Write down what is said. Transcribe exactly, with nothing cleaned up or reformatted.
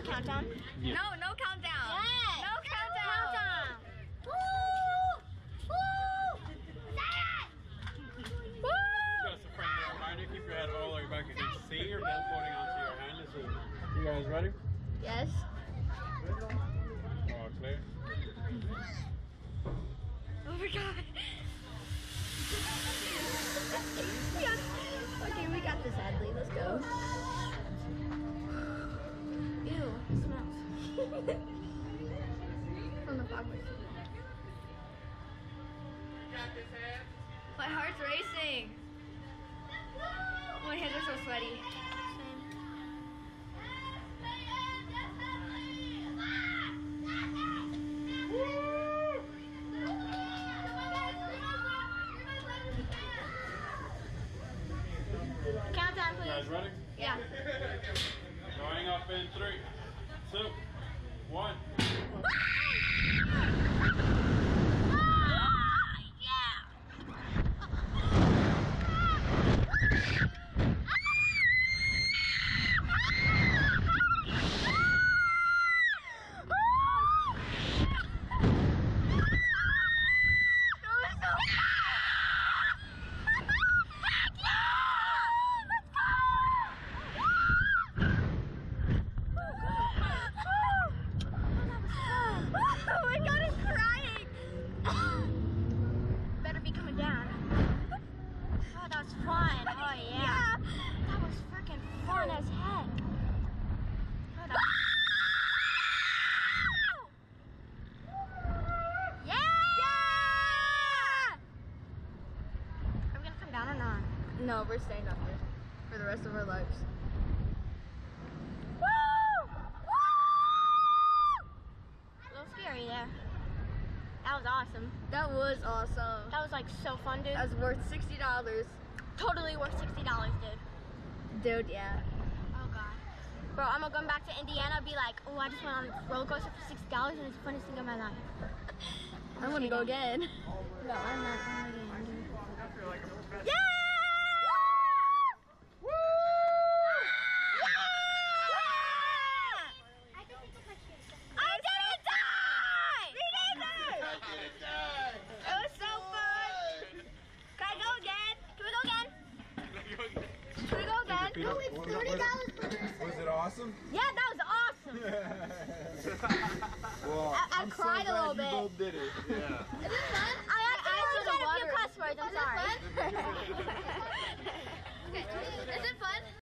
countdown? Yeah. No, no countdown. Yes. No countdown. Countdown. Woo! Woo! Woo! Just a friendly reminder, keep your head all the way back. You can see your belt floating onto your hand. So you guys ready? Yes. All clear. Oh my god. Yes. Okay, we got this, Hadley. Let's go. Ew, it smells. From the fog. My heart's racing. My hands are so sweaty. Countdown, You guys please. ready? Yeah. Going up in three, two, one. Oh my god, I'm crying! Better be coming down. Oh, that was fun. Oh, yeah. That was freaking fun as heck. Oh, that yeah! Are we gonna come down or not? No, we're staying up here for the rest of our lives. A little scary there. That was awesome. That was awesome. That was like so fun, dude. That was worth sixty dollars. Totally worth sixty dollars, dude. Dude, yeah. Oh, God. Bro, I'm gonna go back to Indiana and be like, oh, I just went on a roller coaster for sixty dollars and it's the funniest thing of my life. I want to go again. No, I'm not going again, dude. Yeah! Woo! I think it's like I didn't die! We did it! It was so fun! Can I go again? Can we go again? Can we go again? No, it's thirty dollars for this. Was it awesome? Yeah, that was awesome! Well, I, I I'm cried so a little glad bit. you both did it. Yeah. Is it fun? I actually said a said few cuss words, I'm sorry. Okay, is it fun?